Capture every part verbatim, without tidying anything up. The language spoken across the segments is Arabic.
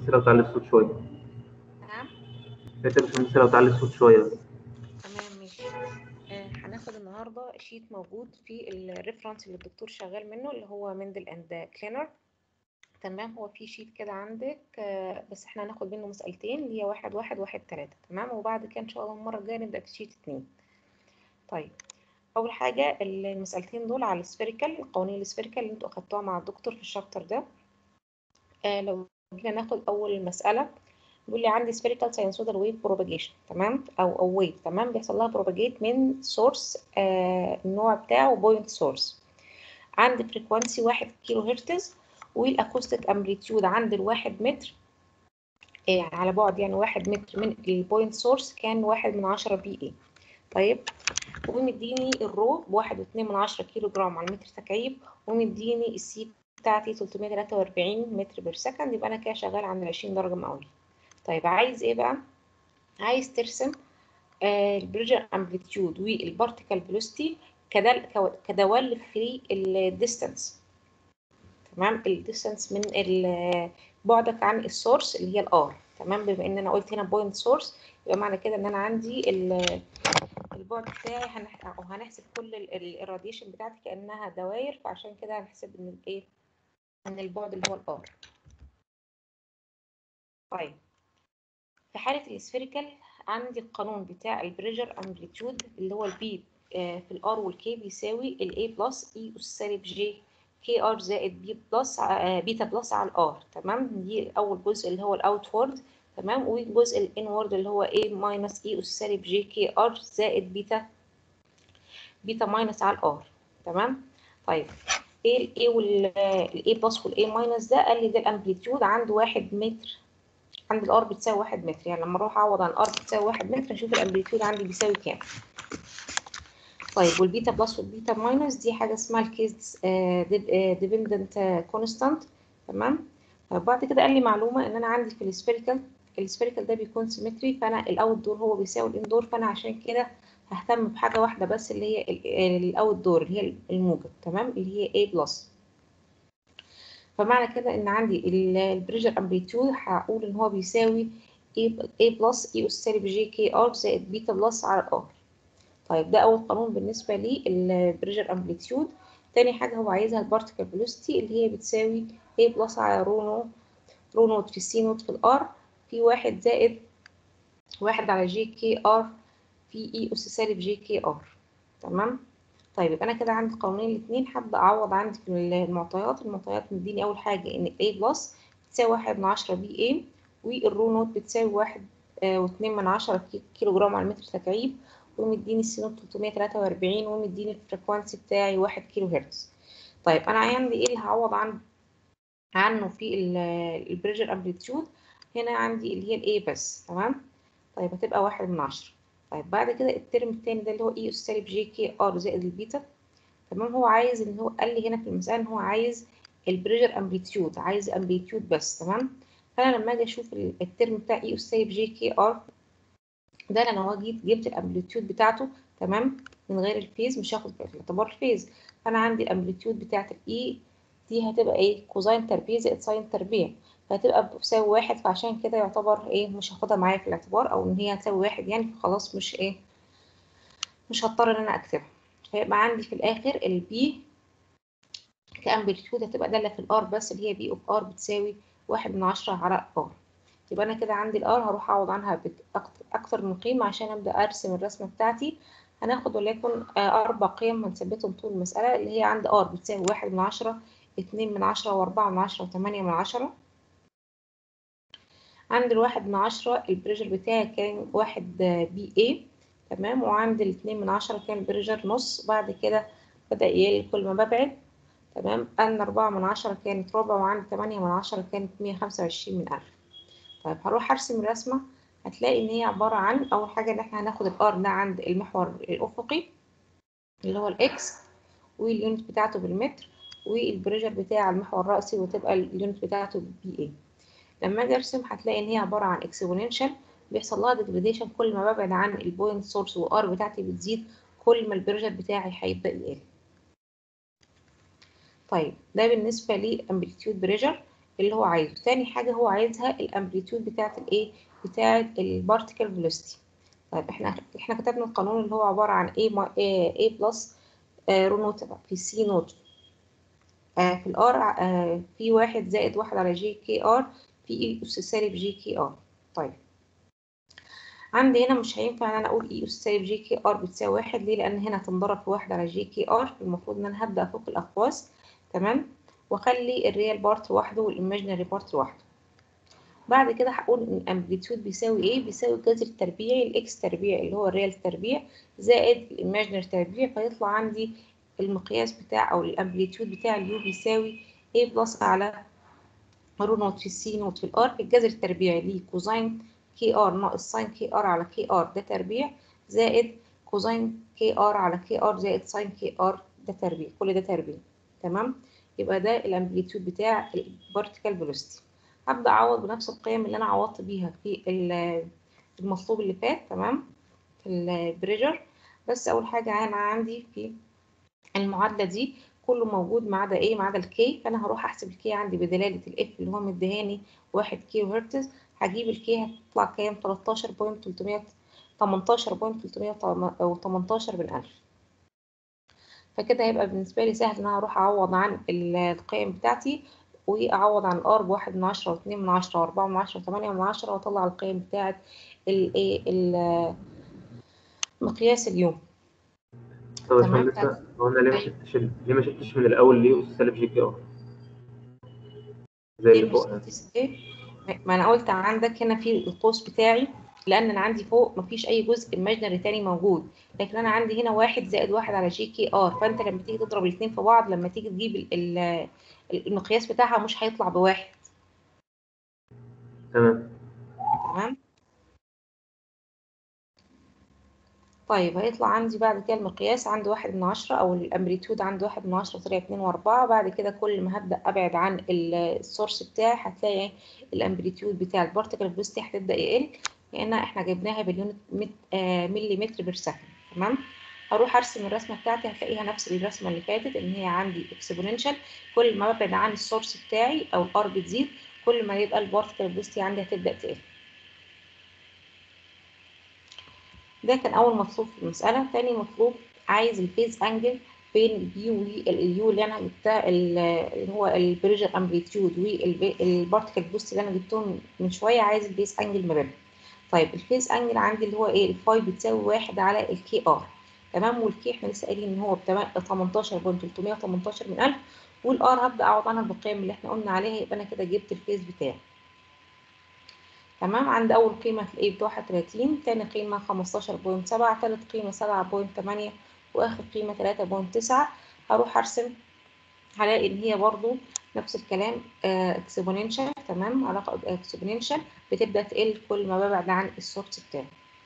باشمهندس لو تعلي الصوت شوية. نعم. يا باشمهندس لو تعلي الصوت شوية بس. تمام ماشي. آه هناخد النهارده شيت موجود في الريفرنس اللي الدكتور شغال منه اللي هو مندل اند كلينر. تمام، هو في شيت كده عندك، آه بس احنا هناخد منه مسألتين اللي هي واحد واحد واحد تلاتة. تمام، وبعد كده ان شاء الله المرة الجاية نبدأ في شيت اتنين. طيب، اول حاجة المسألتين دول على السفيريكال، القوانين السفيريكال اللي انتوا اخدتوها مع الدكتور في الشابتر ده. آه لو جينا ناخد اول مسألة، بيقول لي عندي spherical sinusoidal wave propagation. تمام، او او wave. تمام، بيحصل لها propagate من source، آه النوع بتاعه point source. عندي فريكوانسي واحد كيلو هرتز، والاكوستيك امبليتيود عند الواحد متر، آه على بعد يعني واحد متر من البوينت سورس كان واحد من عشرة بي اي. طيب، ومديني الرو بواحد واتنين من عشرة كيلو جرام على المتر تكعيب، ومديني السي بتاعتي تلتمية تلاتة واربعين متر بير سكند. يبقى انا كده شغال عند عشرين درجة مئوية. طيب، عايز ايه بقى؟ عايز ترسم البريشر امبليتيود والبارتيكل فيلوسيتي كدوال في الديستانس. تمام، الديستانس من بعدك عن السورس اللي هي الار. تمام، بما ان انا قلت هنا بوينت سورس، يبقى معنى كده ان انا عندي البعد بتاعي هنح... او هنحسب كل الراديشن بتاعتي كانها دوائر، فعشان كده هنحسب ان الايه ان البعد اللي هو الار. طيب، في حالة السفيريكال عندي القانون بتاع البريشر امبليتيود اللي هو البي في الار والكي بيساوي الاي بلس اي اس سالب جي كي ار زائد بي بلس بيتا بلس على الار. تمام، دي اول جزء اللي هو الاوتورد. تمام، والجزء الانورد اللي هو اي ماينس اي اس سالب جي كي ار زائد بيتا بيتا ماينس على الار. تمام. طيب، ايه الاي والاي بلس والاي ماينس ده؟ قال لي ده الامبليتيود عند واحد متر، عند الار بتساوي واحد متر. يعني لما اروح اعوض عن الار بتساوي واحد متر نشوف الامبليتيود عندي بيساوي كام. طيب، والبيتا بلس والبيتا ماينس دي حاجه اسمها الكيس ديبندنت كونستانت. تمام. طيب، بعد كده قال لي معلومه ان انا عندي في السفيريكال، السفيريكال ده بيكون سيمتري، فانا الاوت دور هو بيساوي الاندور، فانا عشان كده ههتم بحاجه واحده بس اللي هي الاوت دور اللي هي الموجب. تمام، اللي هي A بلس. فمعنى كده ان عندي البريشر امبليتيود هقول ان هو بيساوي A بلس اي اس سالب جي كي ار زائد بيتا بلس على ار. طيب، ده اول قانون بالنسبه لي البريشر امبليتيود. تاني حاجه هو عايزها البارتيكل فيلوسيتي اللي هي بتساوي A بلس على رو نوت رو نوت في السي نوت في الار في واحد زائد واحد على جي كي ار في اي اس سالب جي كي ار. تمام. طيب، يبقى انا كده عندي القانونين الاثنين. هبدا اعوض عندي في المعطيات. المعطيات مديني اول حاجه ان A بلس بتساوي واحد من عشرة بي اي، والرو نوت بتساوي واحد واتنين من عشرة كيلو جرام على المتر تكعيب، ومديني السي نوت تلتمية تلاتة واربعين، ومديني الفريكوانسي بتاعي واحد كيلو هرتز. طيب، انا عندي ايه اللي هعوض عن عنه في البريشر امبليتيود؟ هنا عندي اللي هي الاي بس. تمام. طيب، هتبقى واحد من عشرة. طيب، بعد كده الترم التاني ده اللي هو اي اس سالب جي كي ار زائد البيتا. تمام، هو عايز ان هو قال لي هنا في المسألة ان هو عايز البريشر امبليتيود، عايز امبليتيود بس. تمام. فانا لما اجي اشوف الترم بتاع اي اس سالب جي كي ار ده، انا لو جيت جبت الامبليتيود بتاعته تمام من غير الفيز، مش هاخد في الاعتبار الفيز، فانا عندي الامبليتيود بتاعت الاي دي هتبقى ايه؟ كوزين تربيع زائد ساين تربيع، فهتبقى بتساوي واحد. فعشان كده يعتبر ايه؟ مش هاخدها معايا في الاعتبار، او ان هي هتساوي واحد يعني، فخلاص مش ايه مش هضطر ان انا اكتبها. فيبقى عندي في الاخر البي كامبليتيود هتبقى داله في الار بس، اللي هي بي اوف ار بتساوي واحد من عشرة على ار. يبقى انا كده عندي الار هروح اعوض عنها اكتر من قيمه عشان ابدا ارسم الرسمه بتاعتي. هناخد وليكن اربع قيم هنثبتهم طول المساله، اللي هي عند ار بتساوي واحد من عشرة، اتنين من عشرة، واربعة من عشرة، وتمانية من عشرة. عند الواحد من عشرة البريشر بتاعي كان واحد بي اي. تمام، وعند الاتنين من عشرة كان البريشر نص. بعد كده بدأ يقل كل ما ببعد. تمام، عند أربعة من عشرة كانت ربع، وعند تمانية من عشرة كانت مية خمسة وعشرين من ألف. طيب، هروح أرسم الرسمة. هتلاقي إن هي عبارة عن أول حاجة إن إحنا هناخد الآر ده عند المحور الأفقي اللي هو الإكس، واليونت بتاعته بالمتر، والبريشر بتاع المحور الرأسي وتبقى اليونت بتاعته بالبي إيه. لما أجي أرسم هتلاقي إن هي عبارة عن إكسبوننشال بيحصل لها ديجريديشن كل ما ببعد عن البوينت سورس، وآر بتاعتي بتزيد كل ما البريشر بتاعي هيبدأ يقل. طيب، ده بالنسبة لي امبليتيود بريشر. اللي هو عايزه. تاني حاجه هو عايزها الامبليتيود بتاعه الايه، بتاعه البارتيكل فيلوسيتي. طيب احنا احنا كتبنا القانون اللي هو عباره عن A A بلس رو نوت في سي نوت آه في الار آه في واحد زائد واحد على جي كي ار في اي اس سالب جي كي ار. طيب عندي هنا مش هينفع ان انا اقول اي اس سالب جي كي ار بتساوي واحد. ليه؟ لان هنا هتنضرب في واحد على جي كي ار. المفروض ان انا هبدا افك الاقواس، تمام، واخلي الريال بارت لوحده والايماجينري بارت لوحده. بعد كده هقول ان الامبليتيود بيساوي ايه؟ بيساوي الجذر التربيعي الاكس تربيع اللي هو الريال تربيع زائد الايماجينري تربيع، فيطلع عندي المقياس بتاع او الامبليتيود بتاع اليو بيساوي A بلس على رو نوت في السي نوت في الار في الجذر التربيعي ليه كوزين كي ار ناقص ساين كي ار على كي ار ده تربيع زائد كوزين كي ار على كي ار زائد ساين كي ار ده تربيع، كل ده تربيع. تمام، يبقى ده الامبليتيود بتاع البارتيكل فيلوسيتي. هبدا اعوض بنفس القيم اللي انا عوضت بيها في المطلوب اللي فات، تمام، في البريشر. بس اول حاجه انا عندي في المعادله دي كله موجود ما عدا ايه؟ ما عدا الكي. فانا هروح احسب الكي عندي بدلاله الاف اللي هو مديهاني واحد كيلو هرتز. هجيب الكي هتطلع كام؟ تلتاشر فاصلة تلتمية تمنتاشر فاصلة تلتمية او تمنتاشر من ألف. فكده هيبقى بالنسبه لي سهل ان انا اروح اعوض عن القيم بتاعتي، واعوض عن الار بواحد من عشرة واتنين من عشرة واربعة من عشرة وتمانية من عشرة، واطلع القيم بتاعت الايه مقياس اليوم. طب يا تمام. باشمهندسة، هو انا ليه ما شفتش ال- ليه ما شفتش من الاول ليه اس سالب جي كي ار زي ليه اللي مش فوقها؟ شفتش ايه؟ ما انا قلت عندك هنا في القوس بتاعي، لان انا عندي فوق مفيش اي جزء ايماجنري تاني موجود، لكن انا عندي هنا واحد زائد واحد على جي كي ار. فانت لما تيجي تضرب الاثنين في بعض، لما تيجي تجيب ال- ال- المقياس بتاعها مش هيطلع بواحد. تمام. تمام. طيب هيطلع عندي بعد كده المقياس عندي واحد من عشرة، او الامبليتيود عندي واحد من عشرة طلع اتنين واربعة. بعد كده كل ما هبدأ ابعد عن ال- السورس بتاعي هتلاقي الامبليتيود بتاع البارتيكل فيلوسيتي هتبدأ يقل، لان احنا جبناها باليونت مت- آه، ملي متر بير سكند. تمام. هروح ارسم الرسمه بتاعتي، هتلاقيها نفس الرسمه اللي فاتت، ان هي عندي اكسبوننشال. كل ما ببعد عن السورس بتاعي او الار بتزيد، كل ما يبقى البارتيكل فيلوسيتي عندي هتبدأ تقل. ده كان أول مطلوب في المسألة. تاني مطلوب عايز الفيز أنجل بين البي واليو اللي أنا جبتها، اللي هو البريشر أمبليتيود والبارتيكل بوست اللي أنا جبتهم من شوية، عايز الفيز أنجل ما بينهم. طيب الفيز أنجل عندي اللي هو إيه؟ الفاي بتساوي واحد على الكي آر. تمام. والكي إحنا لسه قايلين إن هو تمنتاشر فاصلة تلتمية وتمنتاشر من ألف، والآر هبدأ أعوض عنها بالقيم اللي إحنا قلنا عليها، يبقى أنا كده جبت الفيز بتاعي. تمام. عند أول قيمة هتلاقيه بواحد وتلاتين، تاني قيمة خمستاشر فاصلة سبعة، تالت قيمة سبعة فاصلة تمانية، وآخر قيمة تلاتة فاصلة تسعة. هروح أرسم، هلاقي إن هي برضو نفس الكلام اكسبوننشال. تمام، علاقة اكسبوننشال بتبدأ تقل كل ما ببعد عن السورس بتاعي.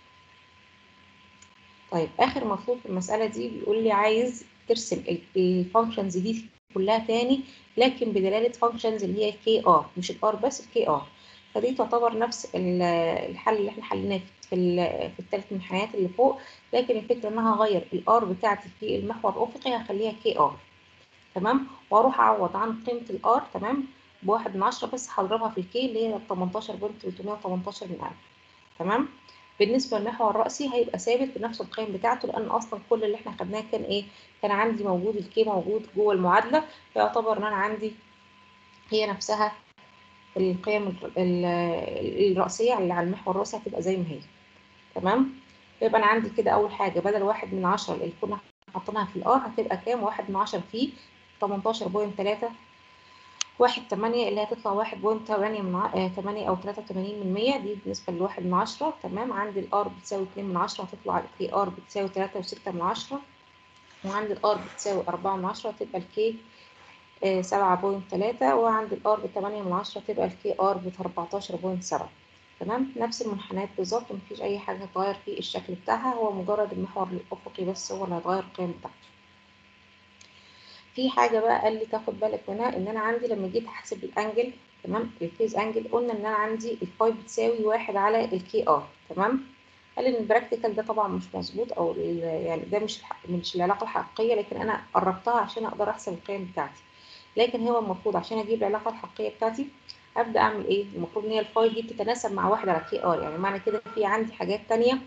طيب آخر مطلوب في المسألة دي بيقول لي عايز ترسم الفانكشنز دي كلها تاني، لكن بدلالة فانكشنز اللي هي كي ار، مش الار بس، الكي ار. فدي تعتبر نفس الحل اللي احنا حليناه في في الثلاث منحنيات اللي فوق، لكن الفكرة ان انا هغير الار بتاعتي في المحور الافقي، هخليها كي ار. تمام. واروح اعوض عن قيمة الار، تمام، بواحد من عشرة، بس هضربها في الكي اللي هي تمنتاشر فاصلة تلتمية وتمنتاشر من ألف. تمام. بالنسبة للمحور الرأسي هيبقى ثابت بنفس القيم بتاعته، لأن أصلا كل اللي احنا خدناه كان إيه؟ كان عندي موجود الكي موجود جوه المعادلة، فيعتبر إن أنا عندي هي نفسها القيم الرأسية اللي على المحور الرأسي هتبقى زي ما هي. تمام. يبقى أنا عندي كده أول حاجة بدل واحد من عشرة اللي كنا حاطينها في الآر هتبقى كام؟ واحد من عشرة في تمنتاشر فاصلة تلاتة واحد تمانية، اللي هتطلع واحد فاصلة تمانية من ع... تمانية أو تلاتة وتمانين من مية. دي بالنسبة لواحد من عشرة. تمام. عندي الآر بتساوي اتنين من عشرة، هتطلع الكي آر بتساوي تلاتة وستة من عشرة. وعندي الآر بتساوي أربعة من عشرة، تبقى الكي سبعة فاصلة تلاتة. وعندي الآر بتمانية من عشرة، تبقى الكي آر بأربعتاشر فاصلة سبعة. تمام. نفس المنحنيات بالظبط، مفيش أي حاجة هتغير في الشكل بتاعها، هو مجرد المحور الأفقي بس هو اللي هيتغير القيم بتاعته. في حاجة بقى قال لي تاخد بالك منها، ان انا عندي لما جيت احسب الانجل، تمام، الفيز انجل، قلنا ان انا عندي الفاي بتساوي واحد على الكي ار. تمام. قال لي ان البراكتيكال ده طبعا مش مظبوط، او يعني ده مش الحق مش العلاقة الحقيقية، لكن انا قربتها عشان اقدر احسب القيم بتاعتي. لكن هو المفروض عشان اجيب العلاقه الحقيقيه بتاعتي ابدا اعمل ايه؟ المفروض ان هي الفاي دي بتتناسب مع واحد على كي ار، يعني معنى كده في عندي حاجات تانية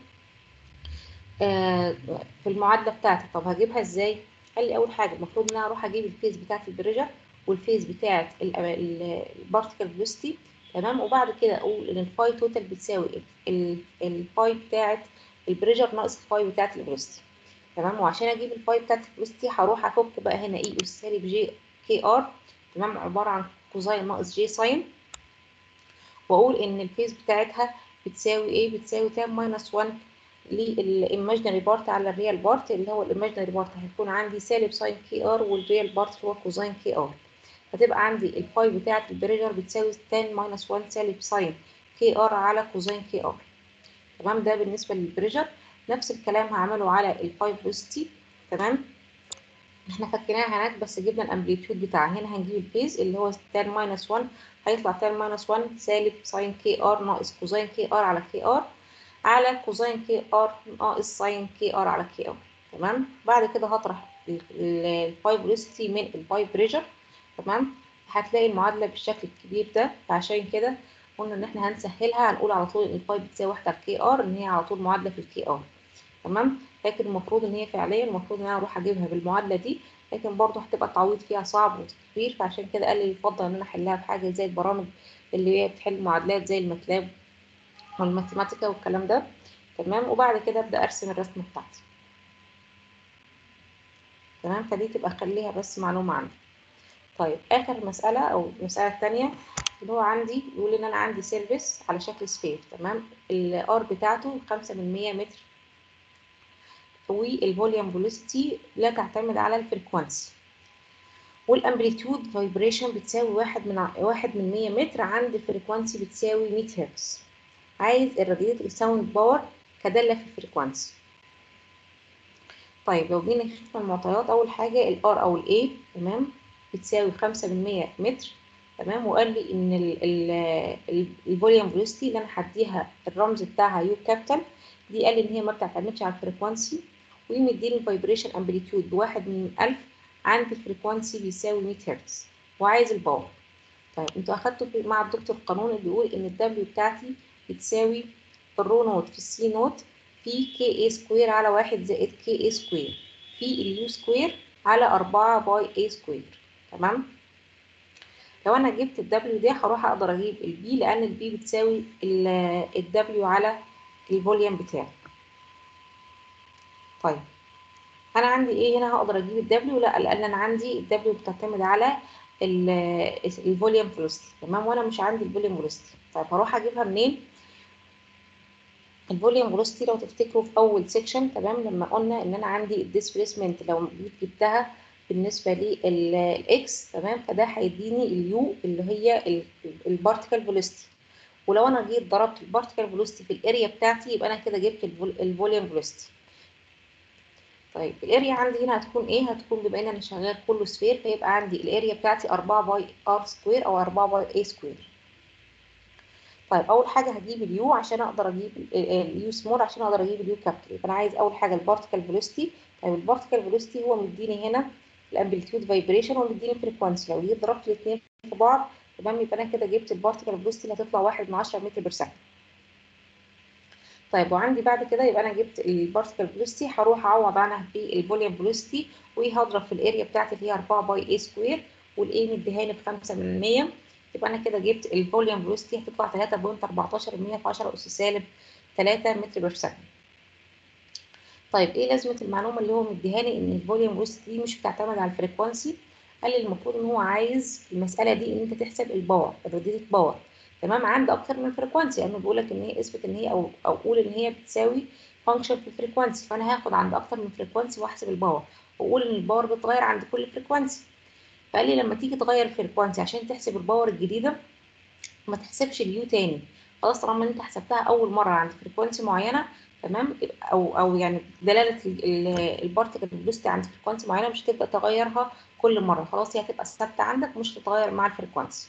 آه في المعادله بتاعتي. طب هجيبها ازاي؟ قال لي اول حاجه المفروض ان انا اروح اجيب الفيز بتاعت البريشر والفيز بتاعت البارتيكل فيلوسيتي، تمام، وبعد كده اقول ان الفاي توتال بتساوي الفاي بتاعت البريشر ناقص الفاي بتاعت الفيلوسيتي، تمام. وعشان اجيب الفاي بتاعت الفيلوسيتي هروح افك بقى هنا اي اس سالب جي كي ار، تمام، عباره عن كوزاين ناقص جي ساين، واقول ان الفيز بتاعتها بتساوي ايه؟ بتساوي تان ماينس واحد للايماجينري بارت على الريال بارت، اللي هو الايماجينري بارت هيكون عندي سالب ساين كي ار والريال بارت هو كوزاين كي ار. فتبقى عندي الفاي بتاعت البريشر بتساوي تان ماينس واحد سالب ساين كي ار على كوزاين كي ار، تمام. ده بالنسبه للبريشر. نفس الكلام هعمله على الفاي فيلوسيتي، تمام. احنا فكيناها هناك بس جبنا الامبليتيود بتاعها. هنا هنجيب الفيز اللي هو تان ماينس واحد، هيطلع تان ماينس واحد سالب ساين كي ار ناقص كوزاين كي ار على كي ار على كوزاين كي ار ناقص ساين كي ار على كي ار، تمام. بعد كده هطرح الفاي فيلوسيتي من الفاي بريشر، تمام. هتلاقي المعادله بالشكل الكبير ده. فعشان كده قلنا ان احنا هنسهلها، هنقول على طول ان الفاي بتساوي واحد على الكي ار، ان هي على طول معادله في الكي ار، تمام. لكن المفروض ان هي فعليا المفروض ان انا اروح اجيبها بالمعادله دي، لكن برضه هتبقى التعويض فيها صعب وكبير. فعشان كده قال لي يفضل ان انا احلها بحاجه زي البرامج اللي هي بتحل معادلات زي الماتلاب والماثيماتيكا والكلام ده، تمام. وبعد كده ابدا ارسم الرسمه بتاعتي، تمام. فدي تبقى خليها بس معلومه عندي. طيب اخر مساله او المساله الثانيه اللي هو عندي بيقول ان انا عندي سيرفيس على شكل سفير، تمام. الار بتاعته خمسة من مية متر، والفوليوم فيلوسيتي لا تعتمد على الفريكوانسي، والامبليتيود فايبريشن بتساوي واحد من واحد من مية متر عند فريكوانسي بتساوي مية هرتز. عايز الراديتد ساوند باور كدالة في الفريكوانسي. طيب لو جينا نشوف المعطيات، اول حاجه الار او الاي، تمام، بتساوي خمسة من مية متر، تمام. وقال لي ان الفوليوم فيلوسيتي اللي انا هديها الرمز بتاعها يو كابيتال دي، قال لي ان هي ما بتعتمدش على الفريكوانسي، ومديني الفايبريشن امبليتيود بواحد من ألف عند الفريكوانسي بيساوي مية هرتز، وعايز الباور. طيب انتوا اخدتوا مع الدكتور القانون اللي بيقول ان الدبليو بتاعتي بتساوي الرو نوت في السي نوت في كي اي سكوير على واحد زائد كي اي سكوير في اليو سكوير على أربعة باي اي سكوير، تمام. لو انا جبت الدبليو دي هروح اقدر اجيب البي، لان البي بتساوي الدبليو على الفوليوم بتاعي. طيب انا عندي ايه هنا؟ هقدر اجيب الدبليو؟ لا، لان انا عندي الدبليو بتعتمد على الفوليوم فيلوسيتي، تمام، وانا مش عندي الفوليوم فيلوسيتي. طيب هروح اجيبها منين؟ الفوليوم فيلوسيتي لو تفتكروا في اول سيكشن، تمام، لما قلنا ان انا عندي الديسبيسمنت لو جيت جبتها بالنسبه للاكس، تمام، فده هيديني اليو اللي هي البارتيكل فيلوسيتي. ولو انا جيت ضربت البارتيكل فيلوسيتي في الاريا بتاعتي يبقى انا كده جبت الفوليوم فيلوسيتي. طيب الاريا عندي هنا هتكون ايه؟ هتكون بما ان انا شغال كله سفير، فيبقى عندي الاريا بتاعتي أربعة باي ار سكوير او أربعة باي اي سكوير. طيب اول حاجه هجيب اليو عشان اقدر اجيب اليو سمول عشان اقدر اجيب اليو كابيتال. يبقى انا عايز اول حاجه البارتيكل فيلوسيتي. طيب البارتيكل فيلوسيتي هو مديني هنا الامبليتيود فايبريشن ومديني فريكوانسي. لو جيت ضربت الاثنين في بعض، تمام، يبقى انا كده جبت البارتيكل فيلوسيتي اللي هتطلع واحد من عشرة متر بير ثانيه. طيب وعندي بعد كده يبقى انا جبت البارتيكل فيلوسيتي، هروح اعوض عنها بالفوليوم فيلوسيتي وهضرب في الاريا بتاعتي اللي هي أربعة باي اي سكوير، والاي مديهاني ب خمسة من مية. يبقى انا كده جبت الفوليوم فيلوسيتي هتطلع تلاتة فاصلة أربعتاشر مية في عشرة اس سالب تلاتة متر بير ثانيه. طيب ايه لازمه المعلومه اللي هو مديهاني ان الفوليوم فيلوسيتي دي مش بتعتمد على الفريكوانسي؟ قال لي المفروض ان هو عايز في المساله دي ان انت تحسب الباور، الراديتد باور، تمام، عند اكتر من فريكوانسي، لانه بيقول لك ان هي اثبت ان هي او او قول ان هي بتساوي فانكشن في الفريكوانسي. فانا هاخد عند اكتر من فريكوانسي واحسب الباور، واقول ان الباور بتتغير عند كل فريكوانسي. فقال لي لما تيجي تغير الفريكوانسي عشان تحسب الباور الجديده ما تحسبش اليو تاني، خلاص، طالما انت حسبتها اول مره عند فريكوانسي معينه، تمام، او او يعني دلاله البارتيكل فيلوسيتي عند فريكوانسي معينه مش هتبدا تغيرها كل مره، خلاص هي هتبقى ثابته عندك مش هتتغير مع الفريكوانسي.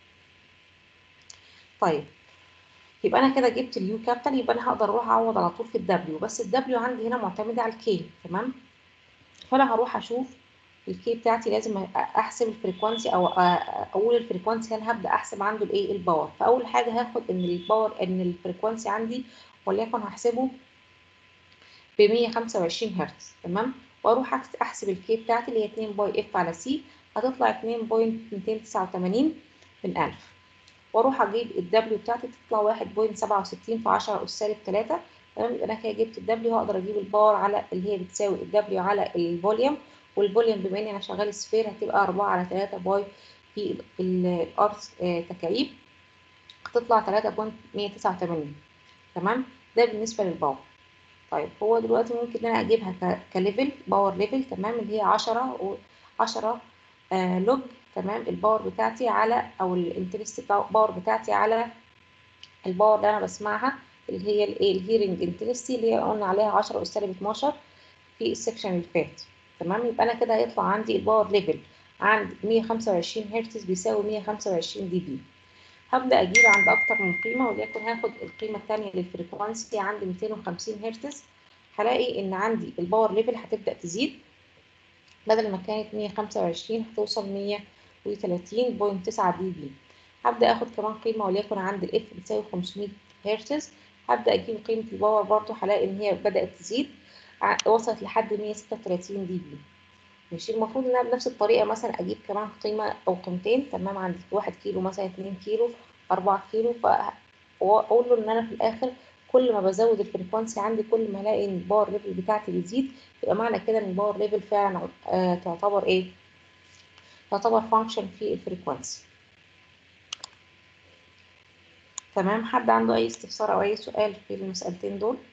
طيب يبقى انا كده جبت اليو كابيتال، يبقى انا هقدر اروح اعوض على طول في الدبليو، بس الدبليو عندي هنا معتمده على الكي، تمام. فانا هروح اشوف الكي بتاعتي لازم احسب الفريكوانسي او اقول الفريكوانسي هل هبدا احسب عنده الايه الباور. فاول حاجه هاخد ان الباور ان الفريكوانسي عندي وليكن هحسبه ب مية وخمسة وعشرين هرتز تمام، واروح احسب الكي بتاعتي اللي هي اتنين باي اف على سي هتطلع اتنين فاصلة ميتين وتسعة وتمانين من ألف، واروح اجيب الدبليو بتاعتي تطلع واحد فاصلة سبعة وستين في عشرة اس سالب تلاتة تمام. يبقى انا كده جبت الدبليو، هقدر اجيب الباور على اللي هي بتساوي الدبليو على الفوليوم، والفوليوم بما اني انا شغال سفير هتبقى أربعة على تلاتة باي في الار تكعيب هتطلع تلاتة فاصلة مية وتسعة وتمانين تمام. ده بالنسبه للباور. طيب هو دلوقتي ممكن ان انا اجيبها كليفل باور ليفل تمام، اللي هي عشرة و عشرة آه لوج تمام الباور بتاعتي على او الانترست باور بتاعتي على الباور اللي انا بسمعها اللي هي الايه الهيرنج انتنسيتي اللي هي قلنا عليها عشرة اس سالب اتناشر في السكشن اللي فات تمام. يبقى انا كده هيطلع عندي الباور ليفل عند مية وخمسة وعشرين هرتز بيساوي مية وخمسة وعشرين دي بي. هبدا اجيب عند اكتر من قيمه، وليكن هاخد القيمه الثانيه للفريكوانسي عند ميتين وخمسين هرتز، هلاقي ان عندي الباور ليفل هتبدا تزيد، بدل ما كانت مية وخمسة وعشرين هتوصل مية وتلاتين فاصلة تسعة دي بي. هبدا اخد كمان قيمه وليكن عند الاف بتساوي خمسمية هرتز، هبدا اجيب قيمه الباور برضو هلاقي ان هي بدات تزيد وصلت لحد مية وستة وتلاتين دي بي. ماشي، المفروض ان انا بنفس الطريقه مثلا اجيب كمان قيمه او قيمتين تمام عند واحد كيلو مثلا اتنين كيلو أربعة كيلو، واقول له ان انا في الاخر كل ما بزود الفريكوانسي عندي كل ما الاقي ان الباور ليفل بتاعتي بتزيد، يبقى معنى كده ان الباور ليفل فعلا آه تعتبر ايه تعتبر فانكشن في الفريكوانسي تمام. حد عنده اي استفسار او اي سؤال في المسألتين دول؟